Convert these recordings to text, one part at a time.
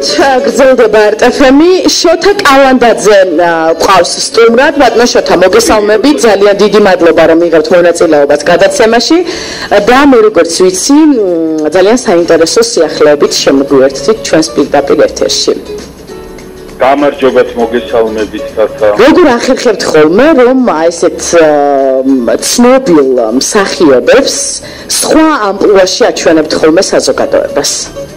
მოგესალმებით, გრძელდება RTV-მი, შოთა კალანდაძე ყავს სტუმრად, ბატონო შოთა, მოგესალმებით, ძალიან დიდი მადლობა რომ იღებთ მონაწილეობას გადაცემაში და მე როგორც ვიცი, ძალიან საინტერესო სიახლეებით შემოგვიერთდით ჩვენს პირდაპირ ეთერში. გამარჯობათ, მოგესალმებით თათა. როგორ ახერხებთ ხოლმე რომ ესეთ ცნობილ მსახიობებს სხვა ამპლუაში აჩვენებთ ხოლმე საზოგადოებას?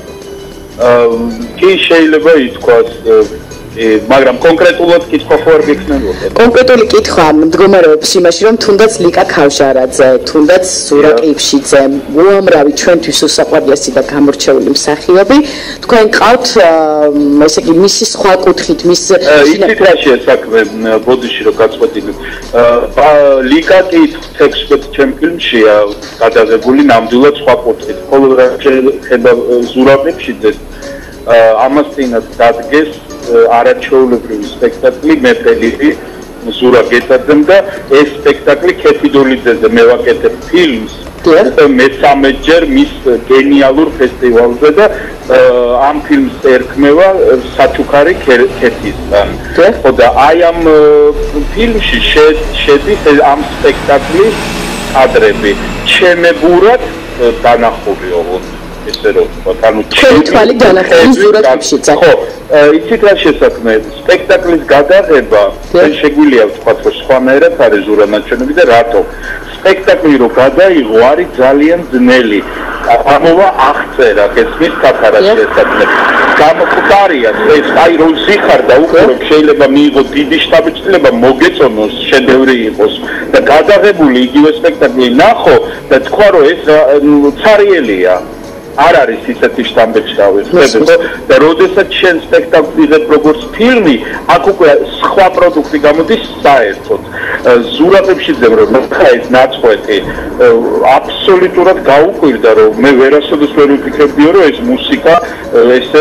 კი შეიძლება ითქვას, მაგრამ კონკრეტულად კითხვა ხო არ გექნებოდა? კონკრეტული კითხვა მდგომარეობს იმაში, რომ თუნდაც ლიკა ქავჟარაძე, თუნდაც ზურა ყიფშიძე, უამრავი ჩვენთვის უსაყვარლესი და გამორჩეული მსახიობი, თქვენ ყავთ, ესე იგი, მისი სხვა კუთხით, მის იცით რა შეესაქმე, ბოდიში რომ გაწყვეტილებ. ლიკა კი 16 ჩემ ფილმშია გადაღებული ნამდვილად სხვა კუთხით. ხოლო რა შეეხება ზურა ყიფშიძეს, ამას წინათ დადგეს არაჩვეულებრივი სპექტაკლი მეფელიდი ზურა გეცაძემ და ეს სპექტაკლი ქეთიდოლიძეზე მე ვაკეთებ ფილმს მესამეჯერ მის გენიალურ ფესტივალზე და ამ ფილმს ერქმევა საჩუქარი ქეთისგან. ხო და აი ამ ფილმში შედის ამ სპექტაკლის კადრები ჩემებურად დანახული ოღონდ ესე რომ ანუ ჩვენი თვალი დანახული ზურა ყიფშიძე. ხო, იცით რა შესაქმე, სპექტაკლის გადაღება შეგვიძლია ვთქვათ, რომ სხვანაირად არის ზურა ნაჩვენები და რატო? სპექტაკლი რო გადაიღო არის ძალიან ძნელი. ამოვა აღწერა გესმის თათარა შესაქმე. გამოხდარია ეს აი რო ზიხარდა უყურებ შეიძლება მიიღო დიდი შტაბ-ჭრილება მოგეწონოს შედევრი იყოს და გადაღებული იგივე სპექტაკლი ნახო და თქვა რომ ეს ცარიელია. არ არის ისეთი შტამბეჭდავი ხდება და როდესაც შენ სპექტაკლს იღებ როგორც ფილმი, აქ უკვე სხვა პროდუქტი გამოდის საერთოდ. ზურა ყიფშიძემ რომ ნახა ეს ნაწყვეტი, აბსოლუტურად გაუკვირდა რომ მე ვერასოდეს ვერ ვფიქრებდიო რომ ეს მუსიკა ესე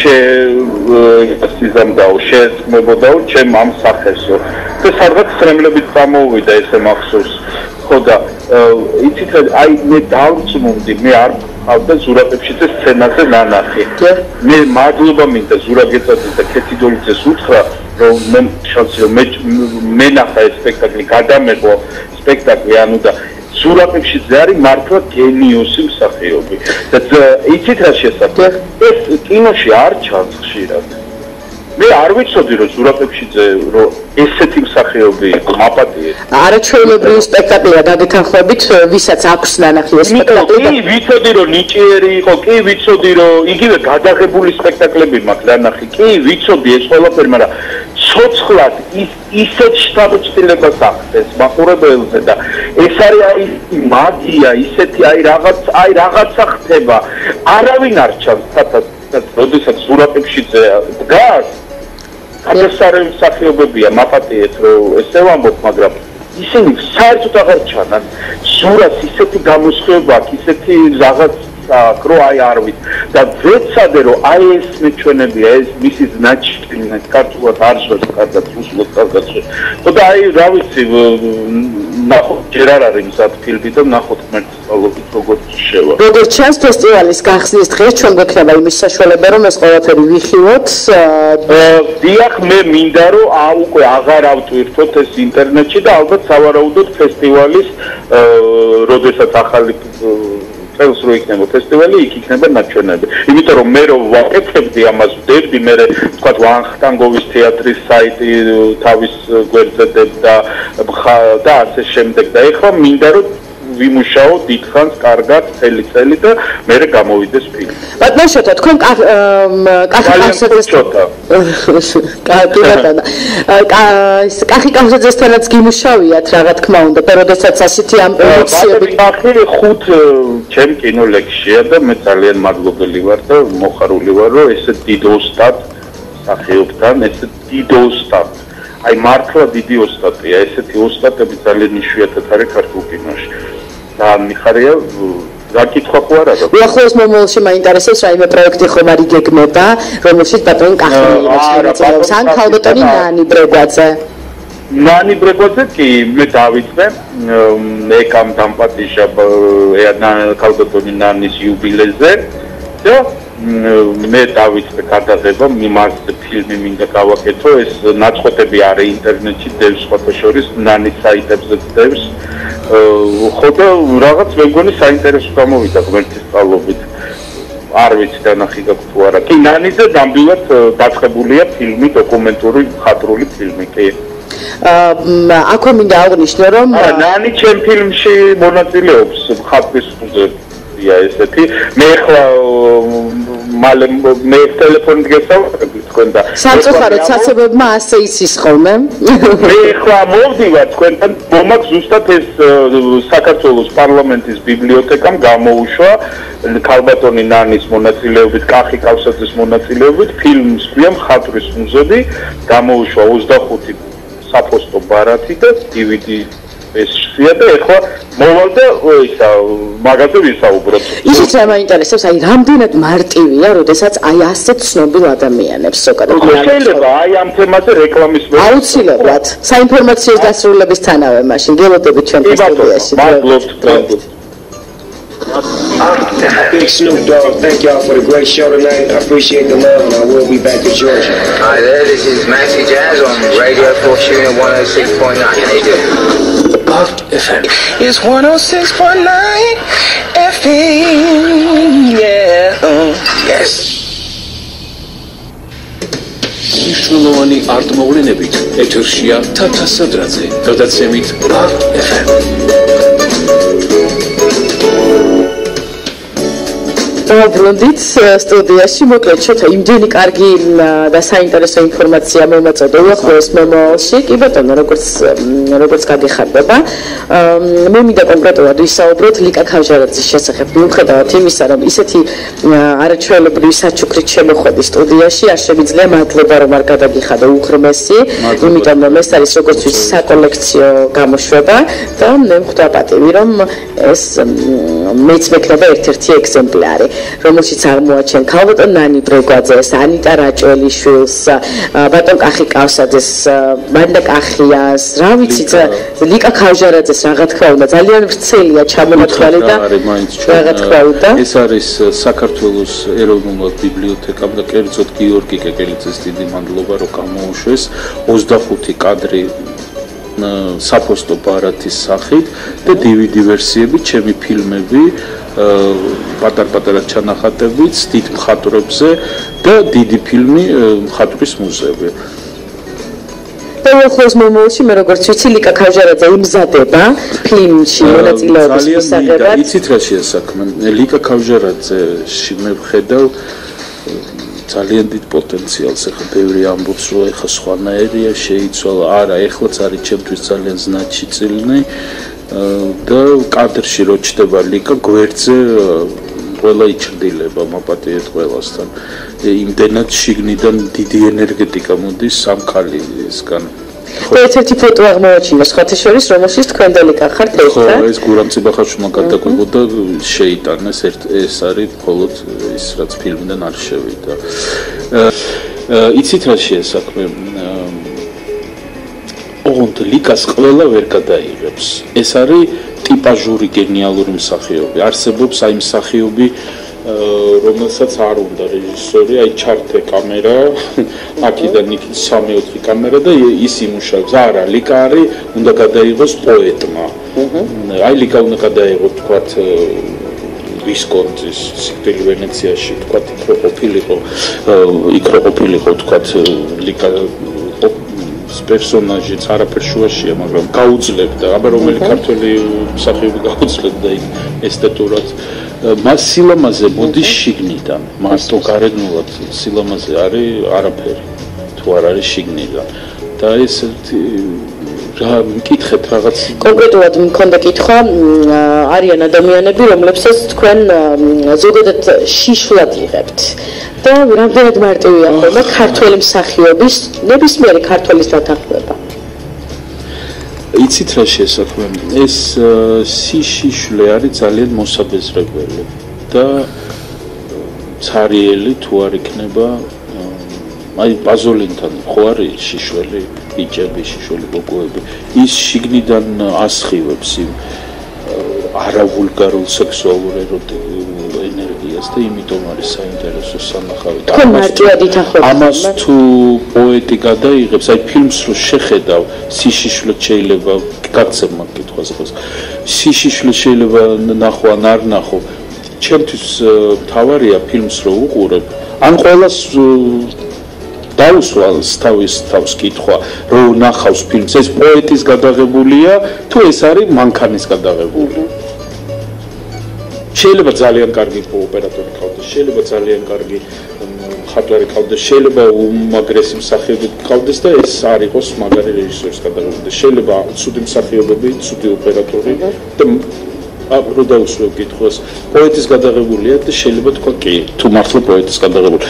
სიზამდაო, შეეცმებოდაო ჩემ ამ სახესო. და სადღაც ხრემლებით წამოვიდა ესე მახსოვს. ხო და იცით აი მე დავწმუნდი, მე არ და ზურა ყიფშიძეს სცენაზე ნანახი. მე მადლობა მინდა ზურა გეცაძეს და ქეთიდოლიძეს უთხრა, რომ მე ნახა ეს სპექტაკლი, გადამეღო სპექტაკლი, ანუ და ზურა ყიფშიძე არის მართლა გენიოსი მსახიობი. და იცით რა შესაძლოა? ეს კინოში არ ჩანს ხშირად. მე არ ვიცოდი რომ ზურა ყიფშიძე რომ ესეთი მსახიობი იყო მაპატიე. არაჩვეულებრივი სპექტაკლია დაგეთანხმებით, ვისაც აქვს ნანახი ეს სპექტაკლი. კი, ვიცოდი რომ ნიჭიერი იყო, კი, ვიცოდი რომ იგივე გადაღებული სპექტაკლები მაქვს ნანახი. კი, ვიცოდი ეს ყველაფერი, მაგრამ ცოცხლად ისეთ შთაბეჭდილებას ახდენს მაყურებელზე და ეს არის აი მაგია, ისეთი აი რაღაცა ხდება. არავინ არ ჩანს თათას, როდესაც ზურა ყიფშიძე დგას გადასარევი მსახიობებია მაპატიეთ რომ ესე ვამბობ, მაგრამ ისინი საერთოდ აღარ ჩანან. ზურას ისეთი გამოსხივება აქვს, ისეთი რაღაც აქვს, რომ აი არ ვიცი და ვეცადე რომ აი ეს მეჩვენებია, ეს მისი ნაჩვენები ქართულად არ ჟღერს კარგად, რუსულად კარგად ჟღერს. ხო და აი რა ვიცი, ნახოთ ჯერ არ არის მზად ფილმი და ნახოთ ღმერთის სწავლობით როგორც შევა. როგორც ჩანს ფესტივალის გახსნის დღეს ჩვენ გვექნება იმის საშუალება რომ ეს ყველაფერი ვიხილოთ. დიახ, მე მინდა რომ უკვე აღარ ავტვირთოთ ეს ინტერნეტში და ალბათ სავარაუდოდ ფესტივალის როდესაც ახალი წელს რო იქნება ფესტივალი, იქ იქნება ნაჩვენები. იმიტომ რომ მე რომ ვაკეთებდი ამას, ვდებდი მე თქვა ვანხტანგოვის თეატრის საიტი თავის გვერდზე და ასე შემდეგ და ეხლა მინდა რომ ვიმუშაო დიდხანს კარგად მთელი წელი და მე გამოვიდეს ფილმი. ბატონო შოთა, თქვენ კახი კახიძესთანაც გიმუშავიათ რა თქმა უნდა, და როდესაც ასეთი ამბიციები კახი ხუთ ჩემ კინოლეგშია და მე ძალიან მადლობელი ვარ და მოხარული ვარ რომ ესე დიდ ოსტატ სახეობთან, ესე დიდ ოსტატ აი მართლა დიდი ოსტატია, ესეთი ოსტატები ძალიან იშვიათად არის ქართულ კინოში. და მიხარია რა კითხვა ხო არ არის? უახლოეს მომავალში მაინტერესებს რაიმე პროექტი ხომ არ იგეგმება, რომელშიც ბატონ კახი მოიწევს ან ქალბატონი ნანი ბრეგვაძე. ნანი ბრეგვაძე კი მე დავიწყე, ეკამ დამპატიჟა ქალბატონი ნანის იუბილეზე და მე დავიწყე გადაღება, მიმართ ფილმი მინდა გავაკეთო, ეს ნაწყვეტები არის ინტერნეტში დევს სხვათა შორის, ნანის საიტებზეც დევს. ხო და რაღაც მე მგონი საინტერესო გამოვიდა ღმერთის სწავლობით. არ ვიცი დანახი გაქვს თუ არა. კი, ნანიზე ნამდვილად დაწყებულია ფილმი, დოკუმენტური მხატვრული ფილმი, კი. აქვე მინდა აღნიშნო, რომ ნანი ჩემ ფილმში მონაწილეობს მხატვრის ფუნქცია ესეთი. მე ახლა მალე მე ტელეფონით გესაუბრები თქვენ და სამწუხაროდ საცობებმა ასე იცის ხოლმე. მე ახლა მოვდივარ თქვენთან, მომაქვს ზუსტად ეს საქართველოს პარლამენტის ბიბლიოთეკამ გამოუშვა ქალბატონი ნანის მონაწილეობით, კახი კავსაძის მონაწილეობით ფილმს ქვია მხატვრის მუზეუმი, გამოუშვა 25 საფოსტო ბარათი და DVD ესია და ეხლა მოვალ და ისა მაგაზე ვისაუბროთ. ისიც რა მაინტერესებს, აი რამდენად მარტივია, როდესაც აი ასეთ ცნობილ ადამიანებს ზოგადად შეიძლება აი ამ თემაზე რეკლამის აუცილებლად საინფორმაციო დასრულებისთანავე მაშინ გელოდებით ჩვენ სტუდიაში. მადლობთ. Big Snoop Dogg, thank y'all for the great show tonight. I appreciate the love and I will be back to Georgia. Hi there, this is Maxi Jazz on Radio Fortune 106.9. How you doing? Buck FM. It's 106.9 FM. Yeah. Yes. მნიშვნელოვანი არტმოვლენებით ეთერშია თათა სადრაძე, გადაცემით Buck FM. დავბრუნდით სტუდიაში, მოკლედ შოთა იმდენი კარგი და საინტერესო ინფორმაცია მომაწოდა უახლოეს მომავალში. კი ბატონო, როგორც გაგეხარდება. მე მინდა კონკრეტულად ვისაუბროთ ლიკა ქავჟარაძის შესახებ. მიუხედავად იმისა, რომ ისეთი არაჩვეულებრივი საჩუქრით შემოხვედი სტუდიაში, არ შემიძლია მადლობა რომ არ გადაგიხადო უღრმესი, იმიტომ რომ ეს არის როგორც ვიცი საკოლექციო გამოშვება და მე მხვდა პატივი რომ ეს მეც მექნება ერთ-ერთი ეგზემპლარი. რომელშიც აღმოაჩენ ქალბატონ ნანი ბრეგვაძეს, ანიტა რაჭველიშვილს, ბატონ კახი კავსაძეს, მანდა კახიას, რა ვიცი, ლიკა ქავჟარაძეს, რა თქმა უნდა, ძალიან ვრცელია ჩამონათვალი და რა თქმა უნდა. ეს არის საქართველოს ეროვნულ ბიბლიოთეკამ და კერძოდ გიორგი კეკელიძეს დიდი მადლობა, რომ გამოუშვეს 25 კადრი საფოსტო ბარათის სახით და DVD ვერსიები, ჩემი ფილმები, პატარ-პატარა ჩანახატებიც, დიდ მხატვრებზე და დიდი ფილმი მხატვრის მუზეუმი. უახლოეს მომავალში მე როგორც ვიცი ლიკა ქავჟარაძე იმზადება ფილმში მონაწილეობის მისაღებად. იცით რა შეასაქმე? ლიკა ქავჟარაძეში მე ვხედავ ძალიან დიდ პოტენციალს, ახლა ბევრი ამბობს, რომ ახლა სხვანაირია, შეიცვალა, არა, ეხლაც არის ჩემთვის ძალიან ზნაჩი წილნი და კადრში რო ჩდება ლიკა გვერდზე ყველა იჩრდილება, მაპატიეთ ყველასთან. იმდენად შიგნიდან დიდი ენერგეტიკა მოდის ამ ქალისგან. ერთ-ერთი ფოტო აღმოაჩინე სხვათა შორის, რომელშიც თქვენ და ლიკა ხართ ერთად. ხო, ეს გურამ ციბახაშვილმა გადაგვიგო და შეიტანეს ეს არის მხოლოდ ის რაც ფილმიდან არ შევიდა. იცით რა შეასაქმე? ოღონდ ლიკას ყველა ვერ გადაიღებს. ეს არის ტიპაჟური გენიალური მსახიობი. არსებობს აი მსახიობი რომელსაც არ უნდა რეჟისორი, აი ჩართე კამერა, აქედან იქით 3-4 კამერა და ის იმუშავებს. არა, ლიკა არის, უნდა გადაიღოს პოეტმა. აი ლიკა უნდა გადაიღოს თქვათ ვისკონტის სიკვდილი ვენეციაში, თქვათ იქ რო ყოფილიყო თქვათ ლიკა პერსონაჟიც არაფერ შუაშია, მაგრამ გაუძლებდა, აბა რომელი ქართველი მსახიობი გაუძლებდა ესთეტურად. მას სილამაზე მოდის შიგნიდან, მარტო გარეგნულად სილამაზე არის არაფერი, თუ არ არის შიგნიდან. და ეს რა მკითხეთ რაღაც კონკრეტულად მქონდა კითხვა, არიან ადამიანები, რომლებსაც თქვენ ზოგადად შიშვლად იღებთ. და რამდენად მარტივია ხოლმე ქართველი მსახიობის ნებისმიერი ქართველის დათანხმება. იცით რა შეასაქმე? ეს სიშიშვლე არის ძალიან მოსაბეზრებელი და ცარიელი თუ არ იქნება აი პაზოლინთან ხო არის შიშველი, ბიჭები, შიშველი ბოკოები. ის შიგნიდან ასხივებს იმ არავულგარულ სექსუალურ ენერგიას პოეზიას და იმიტომ არის საინტერესო სანახავი. თქვენ მარტივად ითანხმებთ ამას თუ პოეტი გადაიღებს, აი ფილმს რო შეხედავ, სიშიშვლე შეიძლება გაგცემ მაგ კითხვას ახლა. სიშიშვლე შეიძლება ნახო ან არ ნახო. ჩემთვის თავარია ფილმს რო უყურებ. ან ყოველას დაუსვალს თავს კითხვა, რო ნახავს ფილმს, ეს პოეტის გადაღებულია, თუ ეს არის მანქანის გადაღებული. შეიძლება ძალიან კარგი ოპერატორი ყავდეს, შეიძლება ძალიან კარგი მხატვარი ყავდეს, შეიძლება უმაგრესი მსახიობი ყავდეს და ეს არ იყოს მაგარი რეჟისორის გადაღებული. შეიძლება ცუდი მსახიობები, ცუდი ოპერატორი და რო დაუსვევ კითხვას, პოეტის გადაღებულია და შეიძლება თქვა კი, თუ მართლა პოეტის გადაღებული.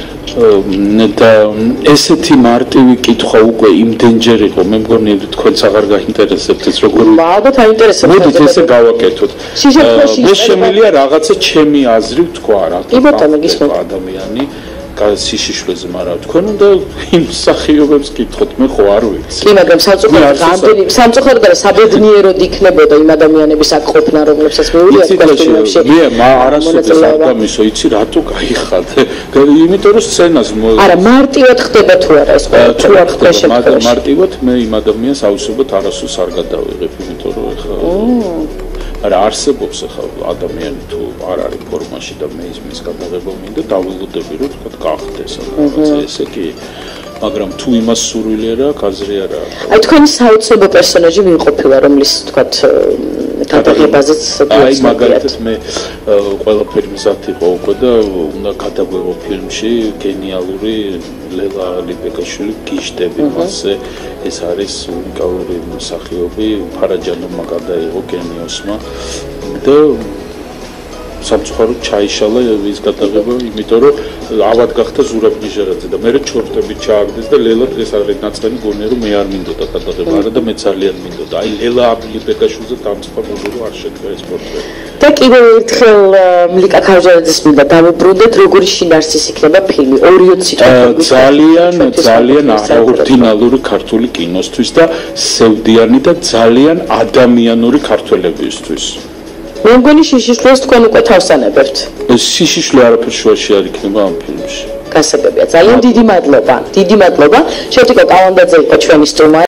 და ესეთი მარტივი კითხვა უკვე იმდენჯერ იყო, მე მგონი თქვენც აღარ გაინტერესებთ ეს როგორი. ალბათ აინტერესებთ. მოდით ესე გავაკეთოთ. მე შემიძლია რაღაცა ჩემი აზრი ვთქვა რა. კი ბატონო, გისმენთ. ადამიანი სიშიშვლეზე, მაგრამ თქვენ უნდა იმ მსახიობებს კითხოთ, მე ხო არ ვიცი. კი, მაგრამ სამწუხაროდ არა საბედნიეროდ იქნებოდა იმ ადამიანების აქ ყოფნა, რომლებსაც მეუღლიათ კოსტუმებში. მე არასოდეს არ გამისო, იცი რატო გაიხადე? იმიტომ რომ სცენას არა, მარტივად ხდება თუ არა ეს თუ არ ხდება შემთხვევაში. მარტივად მე იმ ადამიანს აუცილებლად არასოდეს არ გადავიღებ, იმიტომ რომ ეხლა არა არსებობს ახლა ადამიანი თუ არ არის ფორმაში და მე ის გადაღება მინდა დავილოდები რომ თქვა გახდეს რაღაცა ესე კი მაგრამ თუ იმას სურვილი არა აზრი არა აი თქვენი საოცრებო პერსონაჟი ვინ ყოფილა რომლის თქვა გადაღებაზეც აი მაგალითად მე ყველაფერი მზად იყო უკვე და უნდა გადაგვეღო ფილმში გენიალური ლელა ლიბეკაშვილი გიშტები მასზე ეს არის უნიკალური მსახიობი ფარაჯანოვმა გადაიღო გენიოსმა და სამწუხაროდ ჩაიშალა ის გადაღება იმიტომ რომ ავად გახდა ზურაბ ნიჟარაძე და მე ჩორტები ჩააგდეს და ლელა დღეს არის ნაწყენი გონია რომ მე არ მინდოდა გადაღება არა და მე ძალიან მინდოდა აი ლელა ლიბეკაშვილზე დამწყობლო არ შექმნა ეს პორტრეტი და კიდევ ერთხელ მლიკა ქავჟარაძის მინდა დავუბრუნდეთ როგორი შინაარსის იქნება ფილმი 2 სიტყვით ძალიან არაორდინალური ქართული კინოსთვის და სევდიანი და ძალიან ადამიანური ქართველებისთვის მე მგონი შიშიშვლეს თქვენ უკვე თავსანებებთ. შიშიშვლე არაფერ შუაში არ იქნება ამ ფილმში. გასაგებია. ძალიან დიდი მადლობა. შევტიკო კალანდაძე იყო ჩვენი სტუმარი.